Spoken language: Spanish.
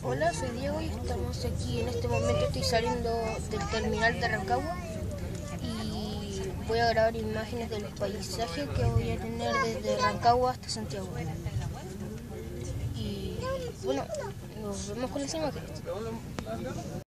Hola, soy Diego y estamos aquí. En este momento estoy saliendo del terminal de Rancagua y voy a grabar imágenes del paisaje que voy a tener desde Rancagua hasta Santiago. Y bueno, nos vemos con las imágenes.